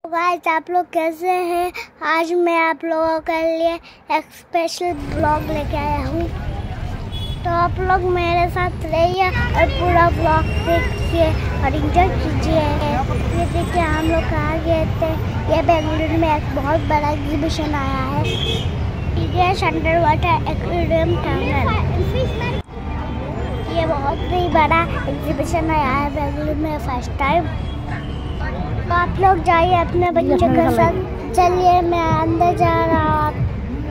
Guys, आप लोग कैसे हैं? आज मैं आप लोगों के लिए एक स्पेशल ब्लॉग लेके आया हूँ, तो आप लोग मेरे साथ रहिए और पूरा ब्लॉग देखिए और एंजॉय कीजिए। ये देखिए, हम लोग कहाँ गए थे। ये बेंगलुरु में एक बहुत बड़ा एग्जीबिशन आया है, tigers under water aquarium tunnel. ये बहुत ही बड़ा एग्जीबिशन आया है बेंगलुरु में फर्स्ट टाइम। तो आप लोग जाइए अपने बच्चे के साथ। चलिए, मैं अंदर जा रहा हूँ।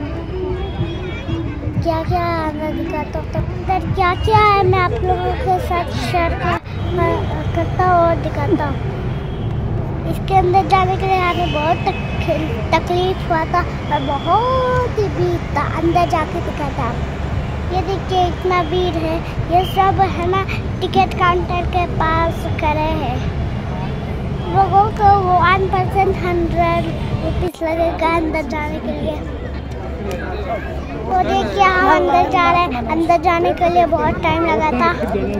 क्या क्या है अंदर दिखाता हूँ, तो अंदर क्या क्या है मैं आप लोगों के साथ शेयर करता हूँ और दिखाता हूँ। इसके अंदर जाने के लिए हमें बहुत तकलीफ हुआ था और बहुत ही भीड़ था। अंदर जाके दिखाता हूँ। ये देखिए, इतना भीड़ है। ये सब है ना टिकट काउंटर के पास खड़े हैं। लोगों को 1% 100 रुपीज़ लगेगा अंदर जाने के लिए। तो देखिए, हम अंदर जा रहे हैं। अंदर जाने के लिए बहुत टाइम लगा था।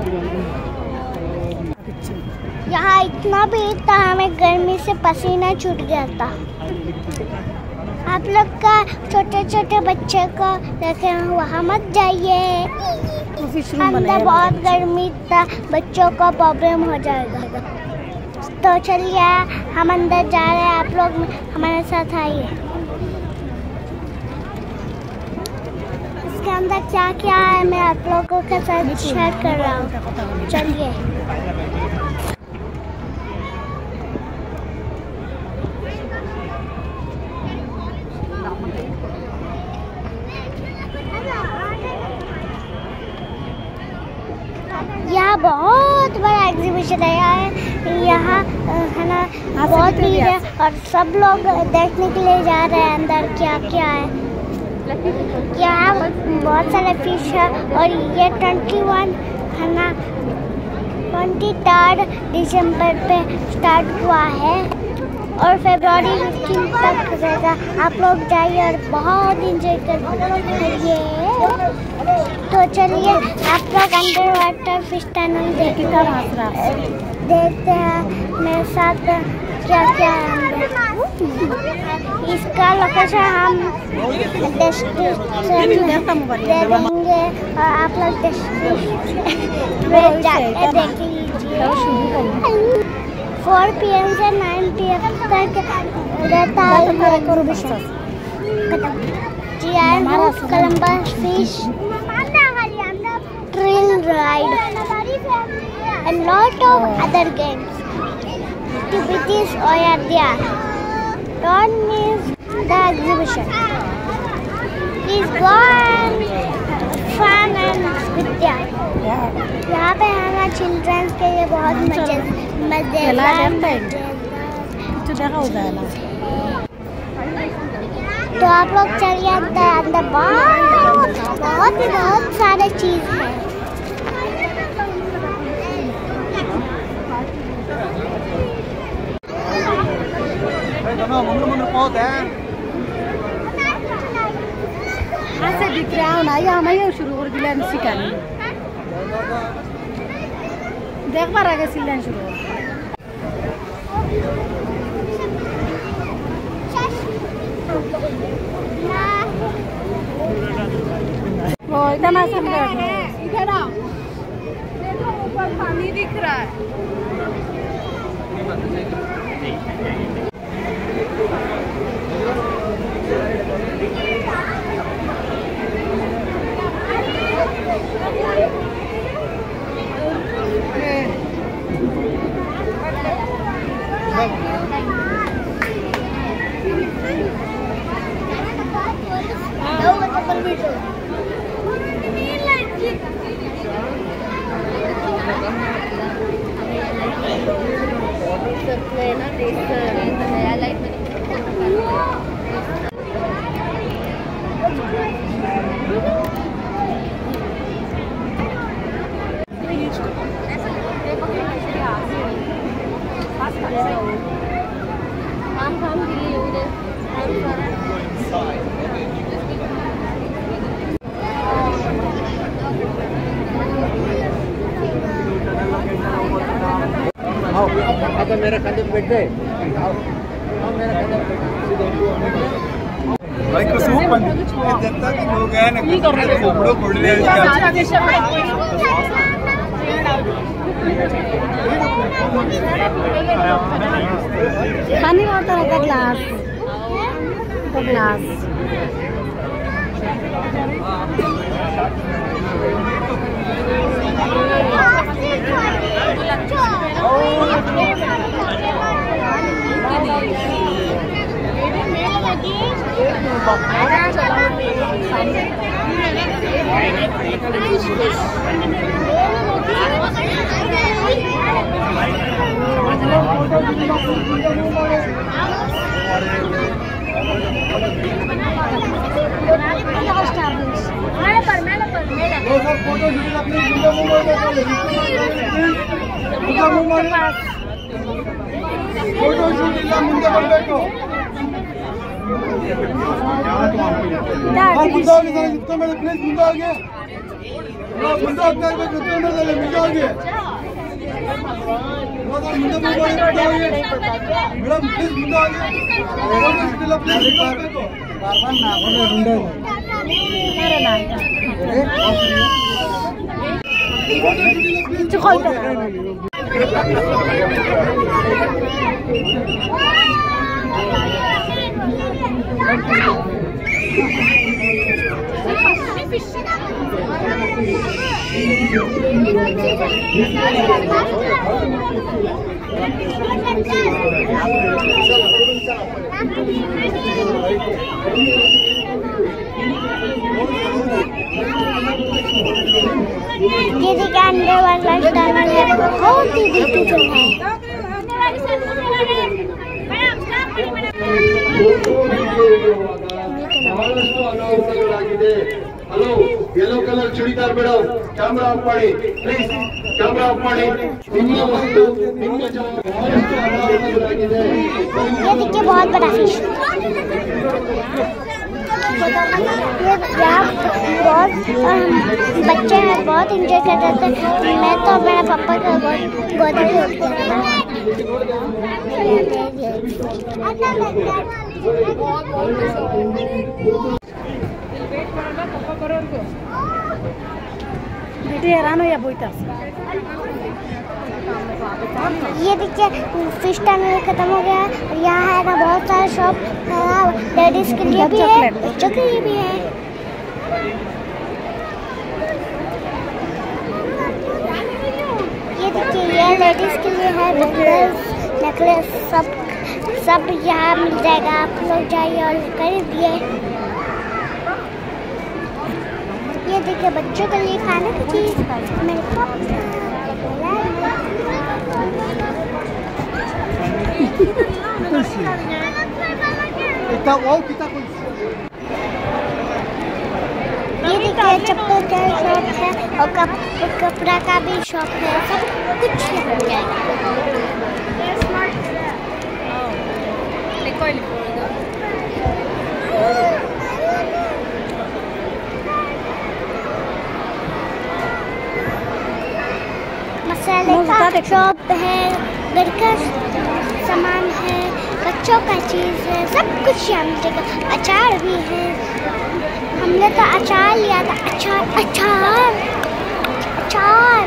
यहाँ इतना भीड़ था, हमें गर्मी से पसीना छूट गया था। आप लोग का छोटे छोटे बच्चे को देखे वहाँ मत जाइए। अंदर बहुत गर्मी था, बच्चों को प्रॉब्लम हो जाएगा। तो चलिए, हम अंदर जा रहे हैं। आप लोग हमारे साथ आइए। इसके अंदर क्या क्या है मैं आप लोगों के साथ शेयर कर रहा हूँ। चलिए। यहाँ बहुत बड़ा एग्जीबिशन है। यहाँ है ना बहुत भीड़ है और सब लोग देखने के लिए जा रहे हैं अंदर क्या क्या है। यहाँ बहुत सारे फिश है और ये 21 है ना 23 दिसंबर पे स्टार्ट हुआ है और फरवरी 15 तक रहेगा। आप लोग जाइए और बहुत इंजॉय करिए। तो चलिए, आप लोग अंडर वाटर फिश टनल देखते हैं मेरे साथ क्या क्या है। इसका लोकेशन हम डिस्क्रिप्शन में दे देंगे और आप लोग डिस्क्रिप्शन में जाके देख लीजिए। 4 PM से 9 PM तक रहता है Columbus fish thrill ride and lot of other games. Activities are there. Don't miss the exhibition. Please go and fun and with there. यहाँ पे है ना चिल्ड्रंस के लिए बहुत मजेदार। तो आप लोग चलिए अंदर बहुत सारे चीज है। ऐसे दिख रहा है ना, यहाँ मैं शुरू कर दिला सिखाने। देख बार आगे सिलना शुरू हो। वो इधर ना इधर आओ, देखो ऊपर पानी दिख रहा है। मेरा कंधे पे बैठ गए। भाई कसम पण जत्ता की लोग हैं ना कोबड़ो कोडले खाने वाला होता ग्लास फोटो शूट ಇಲ್ಲ ಮುಂದೆ ಬರಬೇಕು ಮುಂದೆ ಹೋಗಿ ಸರ್ ಕುತ್ಕೊಂಡ್ಮೇಲೆ ಪ್ಲೀಸ್ ಮುಂದೆ ಹೋಗಿ ಮುಂದೆ ಹೋಗ್ತಾ ಇರ್ಬೇಕು ಕುತ್ಕೊಂಡ್ಮೇಲೆ ಮುಂದೆ ಹೋಗಿ ಮುಂದೆ ಮೇಡಮ್ ಪ್ಲೀಸ್ ಮುಂದೆ ಹೋಗಿ ಫೋಟೋ ಶೂಟ್ ಇಲ್ಲ ಪ್ಲೀಸ್ ಮುಂದೆ ಹೋಗ್ಬೇಕು दीदी के अंदर वाला टनल है बहुत ही ब्यूटीफुल है। Hello yellow colour churidar madam camera off ಮಾಡಿ प्लीज कैमरा ऑफ ಮಾಡಿ ನಿಮ್ಮ ವಸ್ತು ನಿಮ್ಮ ಬಹಳಷ್ಟು ಅನಾಹುತಗಳಾಗಿದೆ ये देखिए बहुत बड़ा फिश बहुत बच्चे हैं बहुत इंजॉय कर रहे थे। मैं तो मेरे पापा का गोद में उठ गया बेटे हैरान हो या बोईता ये देखिए फिश टनल खत्म हो गया। यहाँ है ना बहुत सारे शॉप लेडीज के लिए भी है बच्चों के लिए भी है। ये देखिए ये लेडीज के लिए है नेकलेस सब यहाँ मिल जाएगा। आप लोग जाइए और खरीदिए। ये देखिए बच्चों के लिए खाने की चीज मेरे ये देखिए चप्पल का शॉप है और कपड़ा का भी शॉप है। सब कुछ मिल जाएगा। मसाले का शॉप है, घर का सामान है, बच्चों का चीज़ है, सब कुछ यहाँ मिलेगा। अचार भी है। हमने तो अचार लिया था। अचार अचार अचार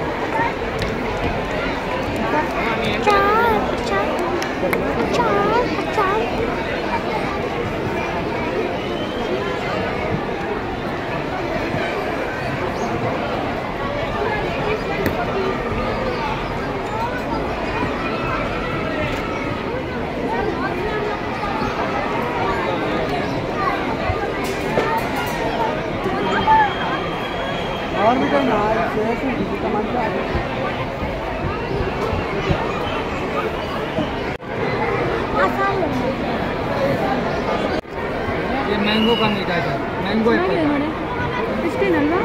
अचार अचार अचार अचार और भी करना है ये मैंगो का मीठा है मैंगो इसके नल्ला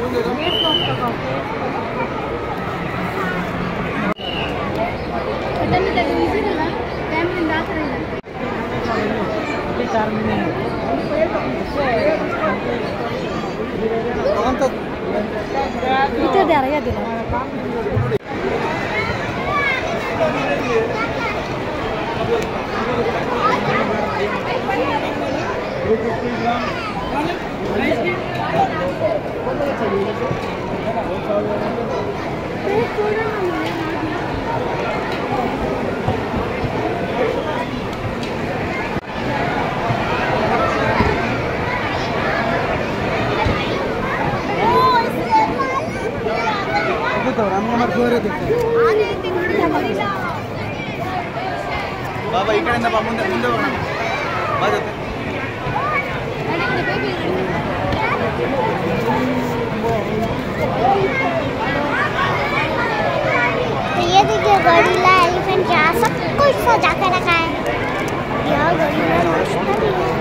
इधर दे रहा है दिला बाबा इकड़े ಮುಂದೆ ಮುಂದೆ ಹೋಗೋಣ ಬಾ ಜೊತೆ तो ये देखिए गोरिल्ला एलिफेंट यहाँ सब कुछ सजा कर रखा है। यह गोरिल्ला नाचता भी है।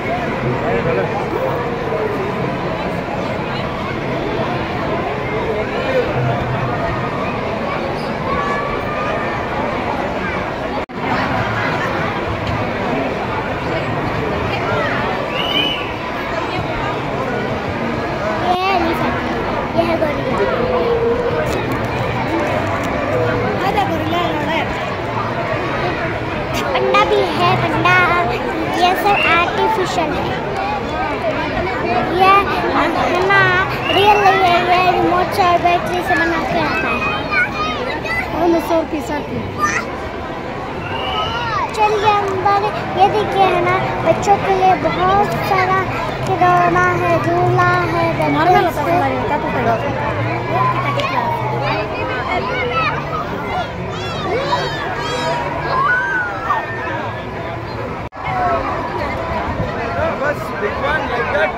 पंडा भी है, पंडा ये सब आर्टिफिशियल है, ये है ना रियल नहीं है, ये रिमोट से और बैटरी से बना के रखा है। चलिए अंदर, ये देखिए है ना बच्चों के लिए बहुत सारा खिलौना है, झूला है, big one like that.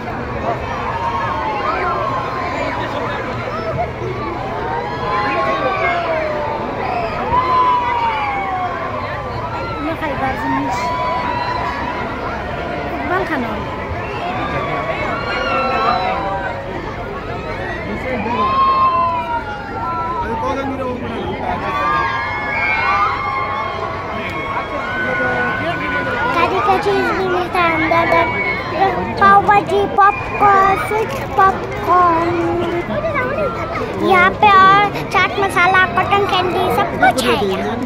चीज भी मिलता है अंदर, पाव भाजी, पॉपकॉर्न, स्वीट पॉपकॉर्न, यहाँ पे और चाट मसाला, कॉटन कैंडी सब कुछ है यहाँ।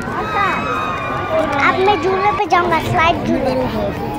अब मैं झूले पे जाऊँगा, स्लाइड झूले पे।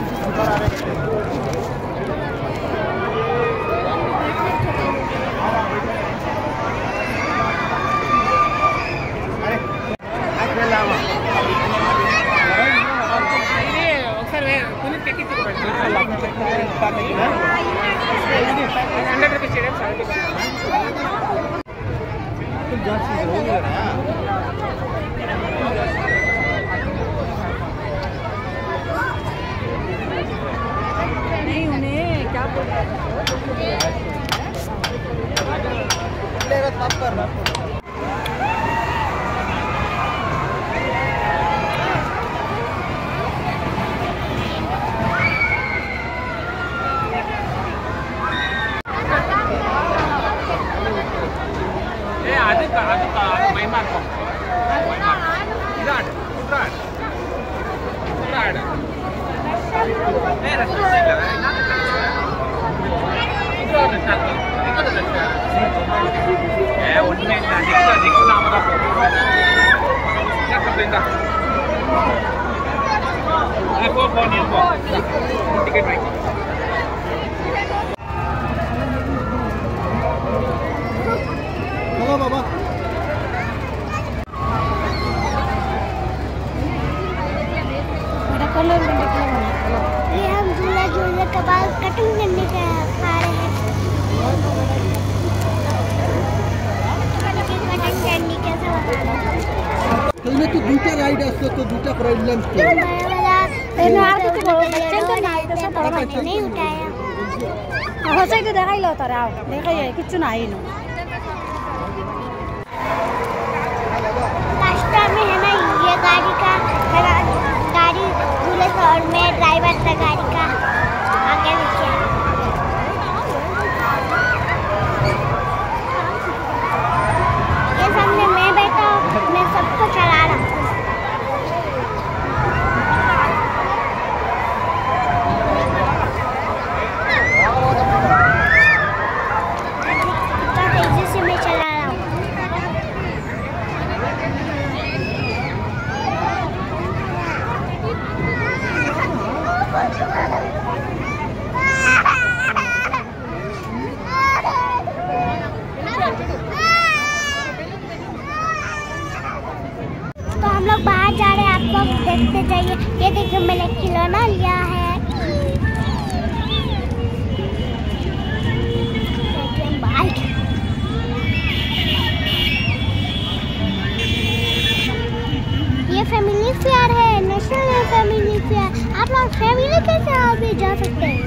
नहीं उन्हें क्या बोलते बाबा ये हम झूला झूलने के बाद कटिंग करने के आ रहे हैं। कटिंग करने कैसे बना पहले तो दूटा राइड असतो तो दूटा प्रॉब्लेम तो नहीं उठाया ಹೊಸಗೆ ದೇखाइलो तर आओ देखै किच्छु नआइनो रास्ता में है ना ये गाड़ी का गाड़ी झूले से और मैं ड्राइवर था गाड़ी का आगे पीछे। ये सामने मैं बैठा हूँ, मैं सबको चला रहा हूँ। तेजी से मैं चला रहा हूँ। ये देखो मैंने खिलौना लिया है। ये फैमिली फेयर है, नेशनल फैमिली फेयर। आप लोग फैमिली के साथ भी जा सकते हैं।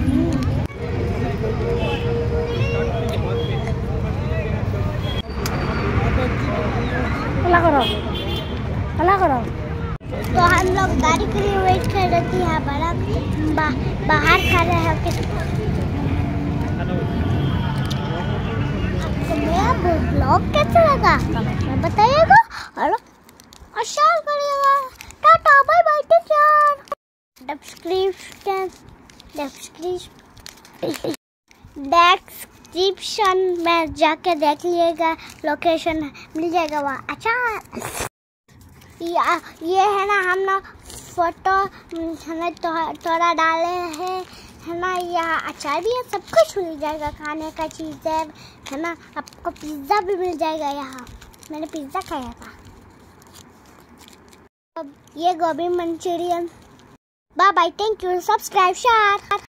अल्लाह करो। तो हम लोग गाड़ी के लिए वेट कर रहे थे। यहाँ बाहर खा रहे हैं। आपको मेरा ब्लॉग कैसा लगा बताइएगा और शेयर करिएगा। Tata bye bye take care. Description में जाके देख लीजिएगा, लोकेशन मिल जाएगा वहाँ। अच्छा ये है ना, हम ना फोटो हमें थोड़ा डाले हैं है ना। यहाँ अचार भी है, सब कुछ मिल जाएगा खाने का चीज़ है ना। आपको पिज़्ज़ा भी मिल जाएगा यहाँ। मैंने पिज़्ज़ा खाया था। अब ये गोभी manchurian. Bye bye, thank you, subscribe share.